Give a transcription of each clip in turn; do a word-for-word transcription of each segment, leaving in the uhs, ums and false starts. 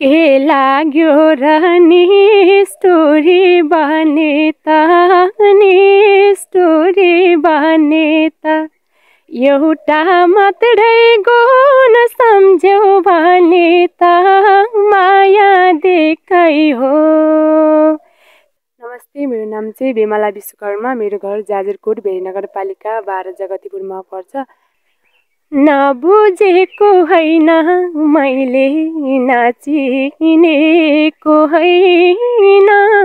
के लाग्यो र नि स्टोरी बने त नि स्टोरी बने त एउटा मात्रै गुण सम्झ्यौ भने त माया देखाइ हो। नमस्ते, मेरो नाम चाहिँ बिमला विश्वकर्मा। मेरो घर जाजरकोट भेरी नगरपालिका बाह्र जगतिपुरमा पर्छ। नबुझेको होइन मैले, नचिनेको होइन,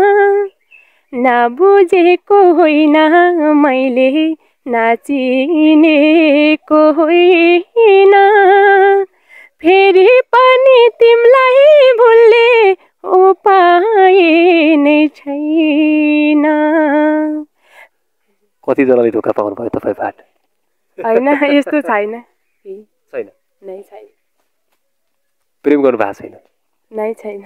नबुझेको होइन मैले, नचिनेको होइन, फेरि पनि तिमीलाई भुल्ने उपाय नै छैन। कतिजनाले धोका पाउनु भयो तपाईँबाट? होइन, यस्तो छैन। छैन? नै छैन। प्रेम गर्नु भएको छैन? नै छैन।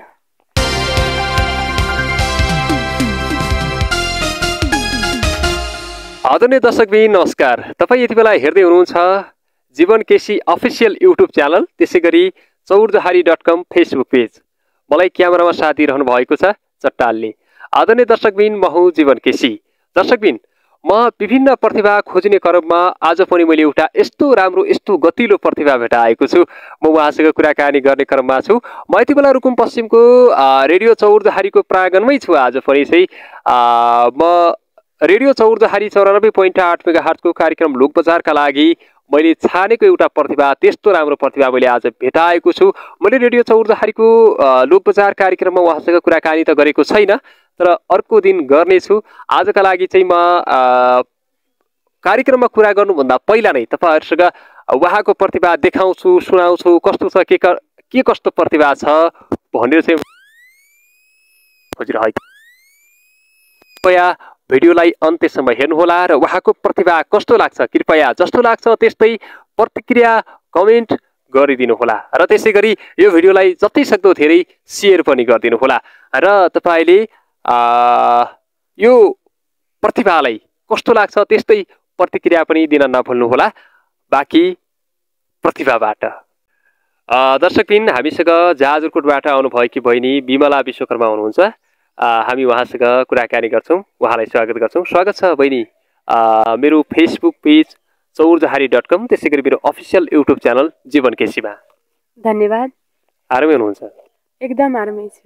आदरणीय दर्शकबिन नमस्कार। तपाईँ यति बेला हेर्दै हुनुहुन्छ जीवन केसी अफिसियल युट्युब च्यानल, त्यसै गरी Chaurjahari dot com Facebook page. मलाई क्यामेरामा साथ दिइरहनु भएको छ चट्टालले। आदरणीय दर्शकबिन, म हुँ जीवन केसी। दर्शकबिन, म विभिन्न प्रतिभा खोज्ने क्रममा आज पनि मैले एउटा यस्तो राम्रो यस्तो गतिलो प्रतिभा भेटाएको छु। म उहाँसँग कुराकानी गर्ने क्रममा छु। म यति बेला रुकुम पश्चिमको रेडियो चौरजहारीको प्राङ्गणमै छु। आज पनि चाहिँ म रेडियो चौरजहारी चौरानब्बे पोइन्ट आठ मेगा हर्जको कार्यक्रम लोक बजारका लागि मैले छानेको एउटा प्रतिभा, त्यस्तो राम्रो प्रतिभा मैले आज भेटाएको छु। मैले रेडियो चौरजहारीको लोक बजार कार्यक्रममा उहाँसँग कुराकानी त गरेको छैन, तर अर्को दिन गर्नेछु। आजका लागि चाहिँ म कार्यक्रममा कुरा गर्नुभन्दा पहिला नै तपाईँहरूसँग उहाँको प्रतिभा देखाउँछु, सुनाउँछु, कस्तो छ, के के कस्तो प्रतिभा छ भनेर चाहिँ खोजिरहेको। कृपया भिडियोलाई अन्त्यसम्म हेर्नुहोला र उहाँको प्रतिभा कस्तो लाग्छ कृपया जस्तो लाग्छ त्यस्तै प्रतिक्रिया कमेन्ट गरिदिनुहोला र त्यसै गरी यो भिडियोलाई जति सक्दो धेरै सेयर पनि गरिदिनुहोला र तपाईँले यो प्रतिभालाई कस्तो लाग्छ त्यस्तै प्रतिक्रिया पनि दिन नभुल्नुहोला। बाँकी प्रतिभाबाट दर्शकबिन, हामीसँग जाजरकोटबाट आउनुभएकी बहिनी बिमला विश्वकर्मा हुनुहुन्छ। हामी उहाँसँग कुराकानी गर्छौँ, उहाँलाई स्वागत गर्छौँ। स्वागत छ बहिनी मेरो Facebook page Chaurjahari dot com, त्यसै गरी मेरो अफिसियल युट्युब च्यानल जीवन केसीमा। धन्यवाद। आरामै हुनुहुन्छ? एकदम आरामै छु।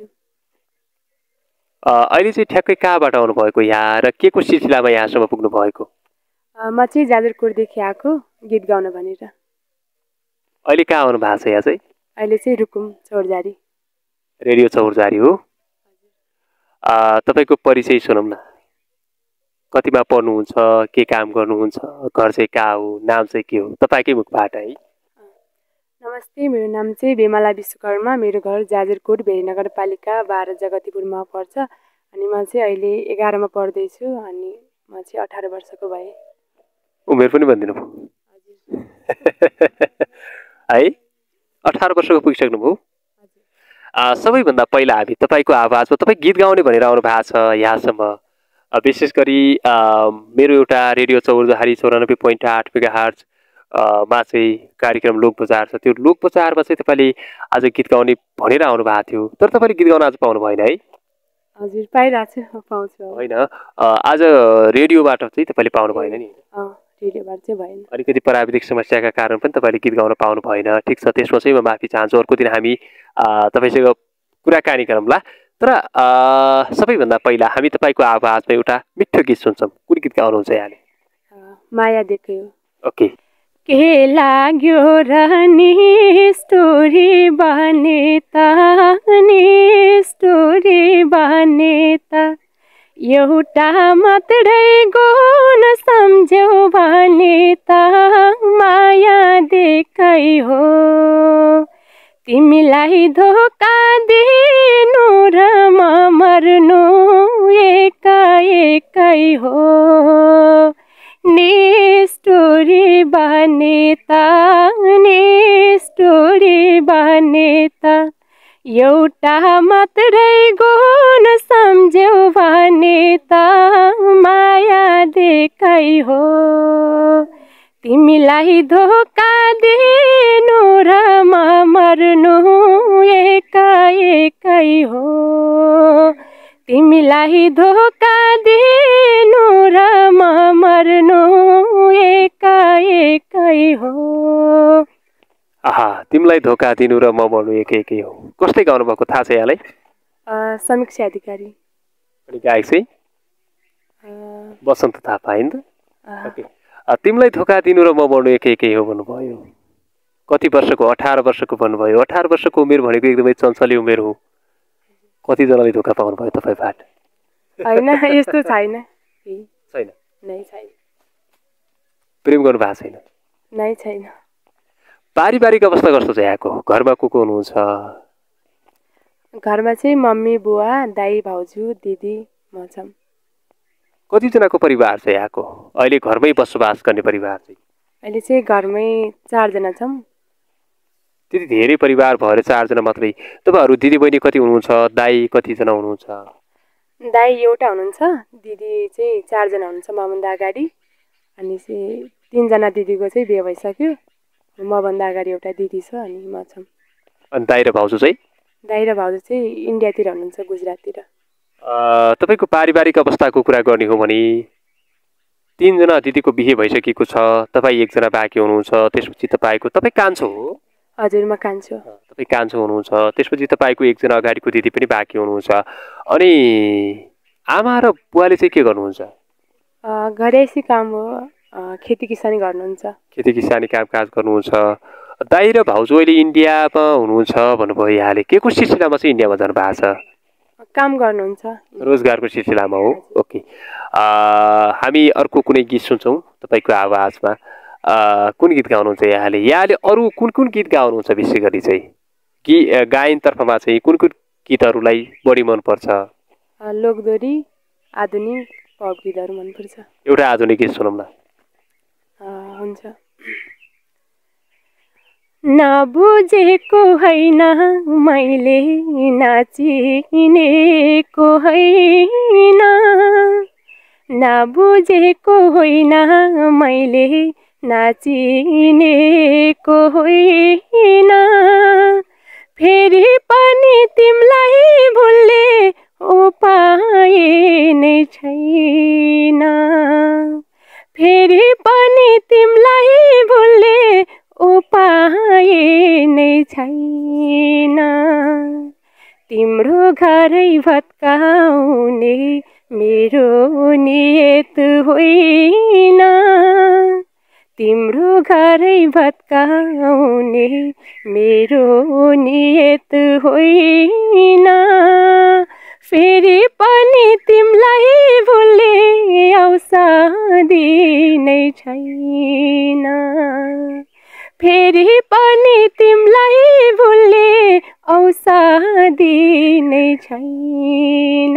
अहिले चाहिँ ठ्याक्कै कहाँबाट आउनुभएको यहाँ र के को सिलसिलामा यहाँसम्म पुग्नु भएको? म चाहिँ जाजरकोटदेखि आएको गीत गाउन भनेर। अहिले कहाँ आउनु भएको छ यहाँ चाहिँ? अहिले चाहिँ रुकुम चौरजहारी, रेडियो चौरजहारी हो। तपाईँको परिचय सुनौँ न। कतिमा पढ्नुहुन्छ, के काम गर्नुहुन्छ, घर चाहिँ कहाँ हो, नाम चाहिँ के हो, तपाईँकै मुखबाट है। नमस्ते, मेरो नाम चाहिँ बिमला विश्वकर्मा। मेरो घर जाजरकोट भेरी नगरपालिका बाह्र जगतिपुरमा पर्छ अनि म चाहिँ अहिले एघारमा पढ्दैछु अनि म चाहिँ अठार वर्षको भएँ। उमेर पनि भनिदिनु भयो है? अठार वर्षको पुगिसक्नुभयो। सबैभन्दा पहिला हामी तपाईँको आवाजमा तपाईँ गीत गाउने भनेर आउनु भएको छ यहाँसम्म। विशेष गरी मेरो एउटा रेडियो चौरजहारी चौरानब्बे पोइन्ट आठ मेगा हर्ज मा चाहिँ कार्यक्रम लोक बजार छ। त्यो लोक बजारमा चाहिँ तपाईँले आज गीत गाउने भनेर आउनु भएको थियो, तर तपाईँले गीत गाउन आज पाउनु भएन है? हजुर, पाइरहेको छु, पाउँछु। होइन, आज रेडियोबाट चाहिँ तपाईँले पाउनु भएन नि? रेडियोबाट चाहिँ भएन। अलिकति प्राविधिक समस्याका कारण पनि तपाईँले गीत गाउन पाउनु भएन। ठिक छ, त्यसमा चाहिँ म माफी चाहन्छु। अर्को दिन हामी तपाईँसँग कुराकानी गरौँला। तर सबैभन्दा पहिला हामी तपाईँको आवाजमा एउटा मिठो गीत सुन्छौँ। कुन गीत गाउनुहुन्छ यहाँले? माया देख्यो। ओके। के लाग्यो र नि स्टोरी बने त नि स्टोरी बने त एउटा मात्रै गुण सम्झ्यौ भने त माया देखाइ हो। तिमीलाई धोका दिनु र म मर्नु एका एकै हो। नि स्टोरी बने त नि स्टोरी बने त एउटा मात्रै गुण सम्झ्यौ भने त माया देखाइ हो। तिमीलाई धोका दिनु र म मर्नु एकै हो तिमीलाई धोका दिनु र म मर्नु एकै हो। आहा तिमीलाई धोका दिनु र म मर्नु एकै एकै हो कसले गाउनु भएको थाहा छ यहाँलाई? समीक्षा अधिकारी। अनि गायक चाहिँ बसन्त थापा हैन त? ओके तिमीलाई धोका दिनु र म मर्नु एकै एकै हो भन्नुभयो। कति वर्षको? अठार वर्षको भन्नुभयो। अठार वर्षको उमेर भनेको एकदमै चञ्चली उमेर हो। कतिजनाले धोका पाउनु भयो तपाईँबाट? होइन यस्तो छैन। छैन? नै छैन। प्रेम गर्नु भएको छैन? नै छैन। पारिवारिक अवस्था कस्तो छ यहाँको? घरमा को को हुनुहुन्छ? घरमा चाहिँ मम्मी बुवा दाई भाउजू दिदी म छौँ। कतिजनाको परिवार छ यहाँको? अहिले घरमै बसोबास गर्ने परिवार चाहिँ? अहिले चाहिँ घरमै चारजना छौँ। त्यति धेरै परिवार भएर चारजना मात्रै? तपाईँहरू दिदीबहिनी कति हुनुहुन्छ? दाई कतिजना हुनुहुन्छ? दाई एउटा हुनुहुन्छ दिदी चाहिँ चारजना हुनुहुन्छ मभन्दा अगाडि। अनि चाहिँ तिनजना दिदीको चाहिँ बिहे भइसक्यो। मभन्दा अगाडि एउटा दिदी छ अनि म छौँ। अनि दाइ र भाउजू चाहिँ? दाइ र भाउजू चाहिँ इन्डियातिर हुनुहुन्छ गुजराततिर। तपाईँको पारिवारिक अवस्थाको कुरा गर्ने हो भने तिनजना दिदीको बिहे भइसकेको छ तपाईँ एकजना बाँकी हुनुहुन्छ त्यसपछि तपाईँको तपाईँ कान्छो हो? हजुर म कान्छु। तपाईँ कान्छो हुनुहुन्छ त्यसपछि तपाईँको एकजना अगाडिको दिदी पनि बाँकी हुनुहुन्छ। अनि आमा र बुवाले चाहिँ के गर्नुहुन्छ? घरैसी काम हो खेती किसानी गर्नुहुन्छ। खेती किसानी कामकाज गर्नुहुन्छ। दाइ र भाउजू अहिले इन्डियामा हुनुहुन्छ भन्नुभयो यहाँले के को सिलसिलामा चाहिँ इन्डियामा जानु भएको छ? काम गर्नुहुन्छ रोजगारको सिलसिलामा हो। ओके हामी अर्को कुनै गीत सुन्छौँ तपाईँको आवाजमा। कुन गीत गाउनुहुन्छ यहाँले? यहाँले अरू कुन कुन गीत गाउनुहुन्छ? विशेष गरी चाहिँ गी गायनतर्फमा चाहिँ कुन कुन गीतहरूलाई बढी मनपर्छ? लोकदोरी आधुनिक पप गीतहरू मनपर्छ। एउटा आधुनिक गीत सुनौँ न। हुन्छ। नबुझेको होइन मैले नाचिनेको होइन नबुझेको होइन मैले नाचिनेको होइन फेरि पनि तिमीलाई भुल्ने उपाय नै छैन फेरि पनि तिमीलाई भुल्ने उपाय नै छैन तिम्रो घरै भत्काउने मेरो नियत होइन तिम्रो घरै भत्काउने मेरो नियत होइन फेरि पनि तिमीलाई भुल्ने औषधि नै छैन फेरि पनि तिमीलाई भुल्ने औषधि नै छैन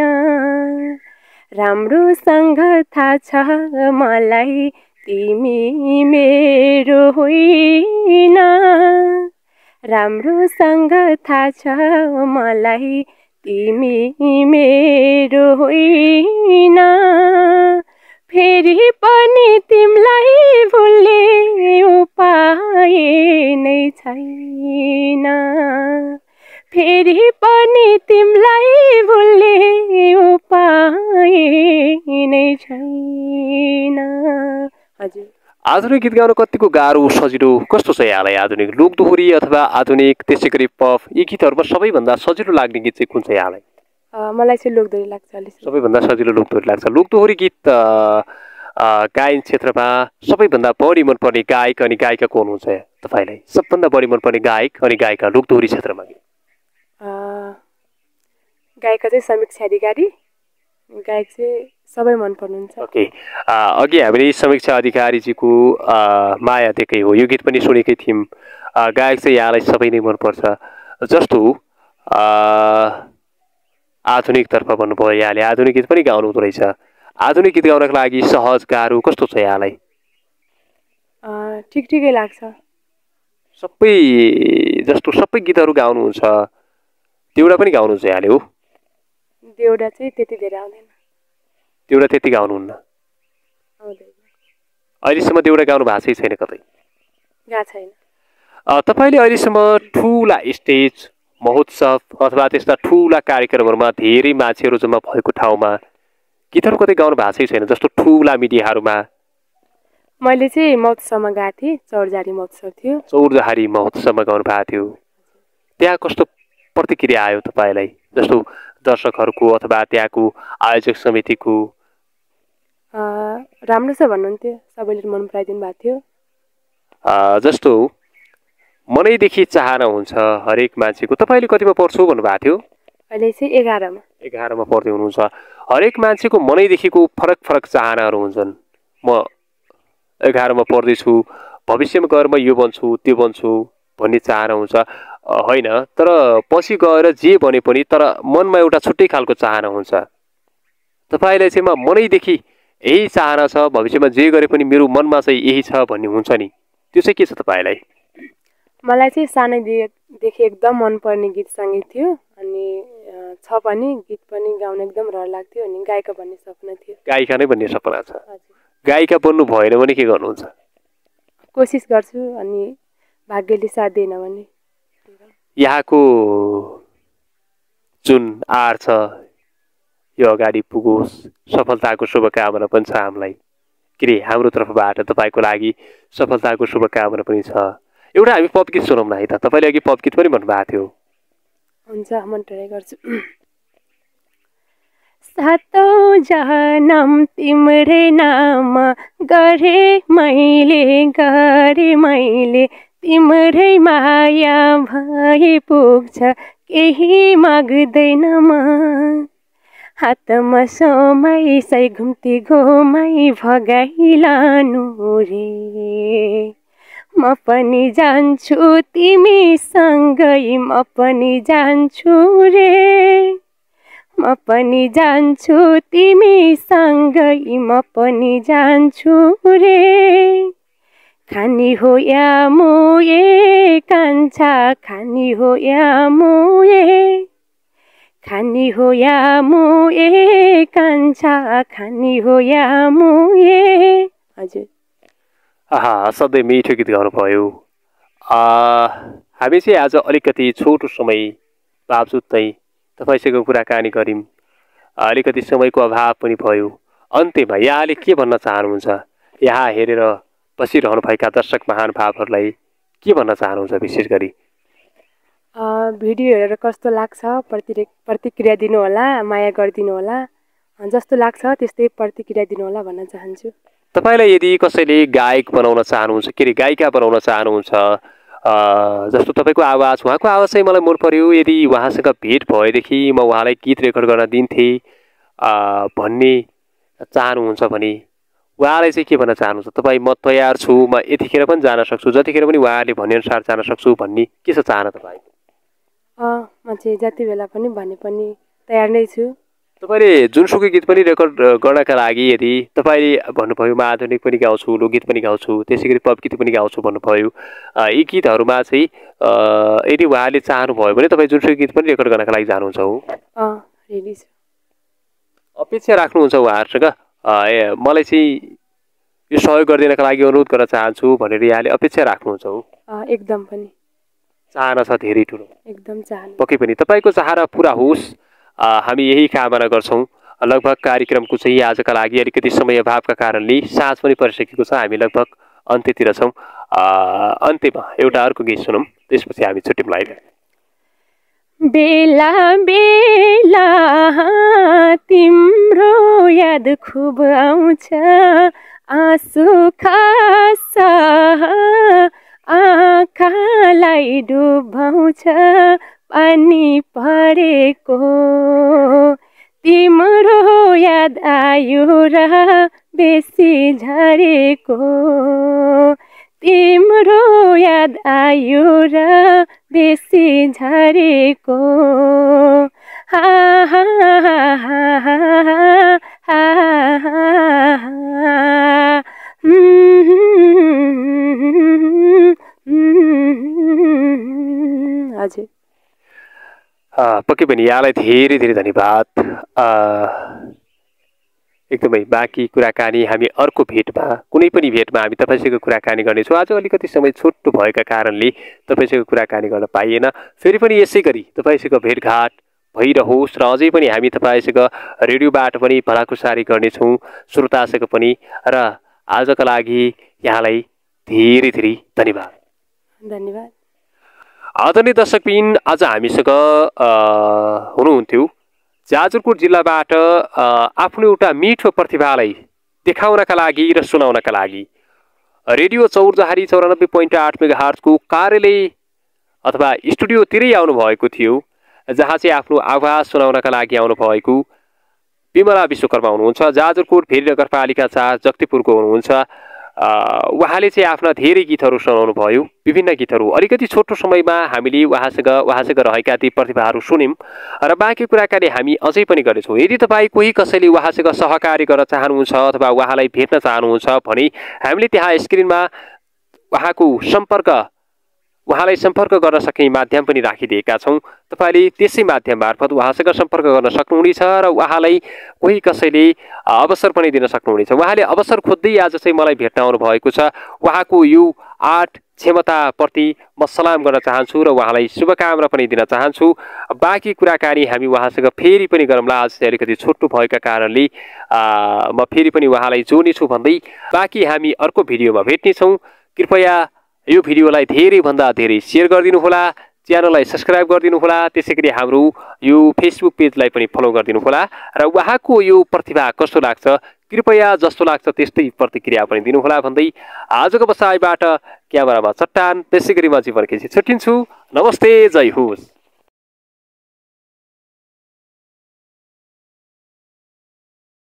राम्रोसँग थाहा छ मलाई तिमी मेरो होइन राम्रोसँग थाहा छ मलाई तिमी मेरो होइन फेरि पनि तिमीलाई भुल्ने उपाय नै छैन फेरि पनि तिमीलाई भुल्ने उपाय नै छैन। हजुर आधुनिक गीत गाउन कतिको गाह्रो सजिलो कस्तो छ यहाँलाई? आधुनिक लोकदोहोरी अथवा आधुनिक त्यसै गरी पप यी गीतहरूमा सबैभन्दा सजिलो लाग्ने गीत चाहिँ कुन छ यहाँलाई? मलाई चाहिँ लोकदोहोरी लाग्छ। सबैभन्दा सजिलो लोकदोहोरी लाग्छ। लोकदोहोरी गीत गायन क्षेत्रमा सबैभन्दा बढी मनपर्ने गायक अनि गायिका को हुनुहुन्छ तपाईँलाई? सबभन्दा बढी मनपर्ने गायक अनि गायिका लोकदोहोरी क्षेत्रमा? गायिका चाहिँ समीक्षा अधिकारी गायक चाहिँ सबै मन पर्नुहुन्छ। ओके अघि हामीले समीक्षा अधिकारीजीको माया देखेकै हो यो गीत पनि सुनेकै थियौँ। गायक चाहिँ यहाँलाई सबै नै मनपर्छ जस्तो आधुनिकतर्फ भन्नुभयो यहाँले आधुनिक गीत पनि गाउनु हुँदो रहेछ। आधुनिक गीत गाउनको लागि सहज गाह्रो कस्तो छ यहाँलाई? ठिक ठिकै लाग्छ। सबै जस्तो सबै गीतहरू गाउनुहुन्छ देउडा पनि गाउनुहुन्छ यहाँले? हो देउडा चाहिँ त्यति धेरै आउँदैन। देउडा त्यति गाउनुहुन्न? अहिलेसम्म देउडा गाउनु भएको चाहिँ छैन कतै? गएको छैन। तपाईँले अहिलेसम्म ठुला स्टेज महोत्सव अथवा त्यस्ता ठुला कार्यक्रमहरूमा धेरै मान्छेहरू जम्मा भएको ठाउँमा गीतहरू कतै गाउनु भएको चाहिँ छैन, जस्तो ठुला मिडियाहरूमा? मैले चाहिँ महोत्सवमा गएको थिएँ, चौरजारी महोत्सव थियो। चौरजारी महोत्सवमा गाउनु भएको थियो। त्यहाँ कस्तो प्रतिक्रिया आयो तपाईँलाई, जस्तो दर्शकहरूको अथवा त्यहाँको आयोजक समितिको? राम्रो छ भन्नुहुन्थ्यो, सबैले मन पराइदिनु भएको थियो। जस्तो मनैदेखि चाहना हुन्छ हरेक मान्छेको। तपाईँले कतिमा पढ्छु भन्नुभएको थियो? अहिले चाहिँ एघारमा एघारमा पढ्दै हुनुहुन्छ। हरेक मान्छेको मनैदेखिको फरक फरक चाहनाहरू हुन्छन्। म एघारमा पढ्दैछु, भविष्यमा गएर म यो बन्छु त्यो बन्छु भन्ने चाहना हुन्छ होइन, तर पछि गएर जे भने पनि तर मनमा एउटा छुट्टै खालको चाहना हुन्छ। तपाईँलाई चाहिँ म मनैदेखि यही चाहना छ, भविष्यमा जे गरे पनि मेरो मनमा चाहिँ यही छ भन्ने हुन्छ नि, त्यो चाहिँ के छ तपाईँलाई? मलाई चाहिँ सानैदेखि एकदम मनपर्ने गीत सङ्गीत थियो, अनि छ पनि, गीत पनि गाउन एकदम रहर लाग्थ्यो, अनि गायिका बन्ने सपना थियो। गायिका नै बन्ने सपना छ? गायिका बन्नु भएन भने के गर्नुहुन्छ? कोसिस गर्छु, अनि भाग्यले साथ दिएन भने। यहाँको जुन आर छ यो अगाडि पुगोस्, सफलताको शुभकामना पनि छ हामीलाई। के अरे हाम्रो तर्फबाट तपाईँको लागि सफलताको शुभकामना पनि छ। एउटा हामी पप गीत सुनौँ न है त। तपाईँले अघि पप गीत पनि भन्नुभएको थियो। हुन्छ, म ट्राई गर्छु। सातौं जन्म तिम्रै नाम गरे मैले, गरे मैले तिम्रै माया भए पुग्छ, केही माग्दैन म। हातमा समय सै घुम्ती घुमाई भगाइलानु रे, म पनि जान्छु तिमीसँगै, म पनि जान्छु रे, म पनि जान्छु तिमीसँगै, म पनि जान्छु रे। खानी हो या मुए कान्छा, खानी हो या मुए, खानी हो या मुए कान्छा, खानी हो या मुए। हजुर। आहा, सधैँ मिठो गीत गाउनु भयो। हामी चाहिँ आज अलिकति छोटो समय बावजुद चाहिँ तपाईँसँग कुराकानी गऱ्यौँ, अलिकति समयको अभाव पनि भयो। अन्त्यमा यहाँले के भन्न चाहनुहुन्छ? यहाँ हेरेर बसिरहनुभएका दर्शक महानुभावहरूलाई के भन्न चाहनुहुन्छ? विशेष गरी भिडियो हेरेर कस्तो लाग्छ प्रति प्रतिक्रिया दिनुहोला, माया गरिदिनु होला, जस्तो लाग्छ त्यस्तै प्रतिक्रिया दिनुहोला भन्न चाहन्छु। तपाईँलाई यदि कसैले गायक बनाउन चाहनुहुन्छ, के अरे गायिका बनाउन चाहनुहुन्छ, जस्तो तपाईँको आवाज, उहाँको आवाज चाहिँ मलाई मन पर्यो, यदि उहाँसँग भेट भएदेखि म उहाँलाई गीत रेकर्ड गर्न दिन्थेँ भन्ने चाहनुहुन्छ भने उहाँलाई चाहिँ के भन्न चाहनुहुन्छ? तपाईँ म तयार छु, म यतिखेर पनि जान सक्छु, जतिखेर पनि उहाँले भनेअनुसार जान सक्छु भन्ने के छ चाहना तपाईँको? अँ, म चाहिँ जति बेला पनि भने पनि तयार नै छु। तपाईँले जुनसुकै गीत पनि रेकर्ड गर्नका लागि यदि तपाईँले भन्नुभयो म आधुनिक पनि गाउँछु, लोकगीत पनि गाउँछु, त्यसै गरी पप गीत पनि गाउँछु भन्नुभयो, यी गीतहरूमा चाहिँ यदि उहाँले चाहनुभयो भने तपाईँ जुनसुकै गीत पनि रेकर्ड गर्नका लागि जानुहुन्छ हो? अँ, रेडी छु। अपेक्षा राख्नुहुन्छ उहाँहरूसँग ए मलाई चाहिँ यो सहयोग गरिदिनका लागि अनुरोध गर्न चाहन्छु भनेर यहाँले अपेक्षा राख्नुहुन्छ हो? एकदम पनि चाहना छ धेरै ठुलो, एकदम चाहना। पक्कै पनि तपाईँको चाहना पुरा होस्, हामी यही कामना गर्छौँ। लगभग कार्यक्रमको चाहिँ आजका लागि अलिकति समय अभावका कारणले साँझ पनि परिसकेको छ, हामी लगभग अन्त्यतिर छौँ। अन्त्यमा एउटा अर्को गीत सुनौँ, त्यसपछि हामी छुट्टी मिलाइदिउँ। बेला बेला तिम्रो याद खुब आउँछ, आँसु खास आँखालाई डुबाउँछ, पानी परेको तिम्रो याद आयो र बेसी झरेको, तिम्रो याद आयो र बेसी झरेको। हा हा हा हा हजुर। पक्कै पनि यहाँलाई धेरै धेरै धन्यवाद। एकदमै बाँकी कुराकानी हामी अर्को भेटमा कुनै पनि भेटमा हामी तपाईँसँग कुराकानी गर्नेछौँ। आज अलिकति समय छोटो भएका कारणले तपाईँसँग कुराकानी गर्न पाइएन। फेरि पनि यसै गरी तपाईँसँग भेटघाट भइरहोस् र अझै पनि हामी तपाईँसँग रेडियोबाट पनि भलाकुसारी गर्नेछौँ, श्रोतासँग पनि। र आजका लागि यहाँलाई धेरै धेरै धन्यवाद। धन्यवाद। आदरणीय दर्शकबिन, आज हामीसँग हुनुहुन्थ्यो जाजरकोट जिल्लाबाट आफ्नो एउटा मिठो प्रतिभालाई देखाउनका लागि र सुनाउनका लागि रेडियो चौरजहारी चौरानब्बे पोइन्ट आठ मेगा हर्जको कार्यालय अथवा स्टुडियोतिरै आउनुभएको थियो, जहाँ चाहिँ आफ्नो आवाज सुनाउनका लागि आउनुभएको विमला विश्वकर्मा हुनुहुन्छ। जाजरकोट भेरी नगरपालिका चार जगतिपुरको हुनुहुन्छ। उहाँले चाहिँ आफ्ना धेरै गीतहरू सुनाउनु भयो, विभिन्न गीतहरू। अलिकति छोटो समयमा हामीले उहाँसँग उहाँसँग रहेका ती प्रतिभाहरू सुन्यौँ र बाँकी कुराकानी हामी अझै पनि गर्नेछौँ। यदि तपाईँ कोही कसैले उहाँसँग सहकार्य गर्न चाहनुहुन्छ अथवा उहाँलाई भेट्न चाहनुहुन्छ भने हामीले त्यहाँ स्क्रिनमा उहाँको सम्पर्क उहाँलाई सम्पर्क गर्न सक्ने माध्यम पनि राखिदिएका छौँ। तपाईँले त्यसै माध्यम मार्फत उहाँसँग सम्पर्क गर्न सक्नुहुनेछ र उहाँलाई कोही कसैले अवसर पनि दिन सक्नुहुनेछ। उहाँले अवसर खोज्दै आज चाहिँ मलाई भेट्न आउनु भएको छ। उहाँको यो आर्ट क्षमताप्रति म सलाम गर्न चाहन्छु र उहाँलाई शुभकामना पनि दिन चाहन्छु। बाँकी कुराकानी हामी उहाँसँग फेरि पनि गरौँला। आज चाहिँ अलिकति छोटो भएका कारणले म फेरि पनि उहाँलाई जोड्नेछु भन्दै बाँकी हामी अर्को भिडियोमा भेट्नेछौँ। कृपया यो भिडियोलाई धेरैभन्दा धेरै सेयर गरिदिनुहोला, च्यानललाई सब्सक्राइब गरिदिनुहोला, त्यसै गरी हाम्रो यो फेसबुक पेजलाई पनि फलो गरिदिनुहोला र उहाँको यो प्रतिभा कस्तो लाग्छ कृपया जस्तो लाग्छ त्यस्तै प्रतिक्रिया पनि दिनुहोला भन्दै आजको बसाइबाट क्यामेरामा चट्टान, त्यसै गरी म जीवन केसी छुट्टिन्छु। नमस्ते, जय होस्।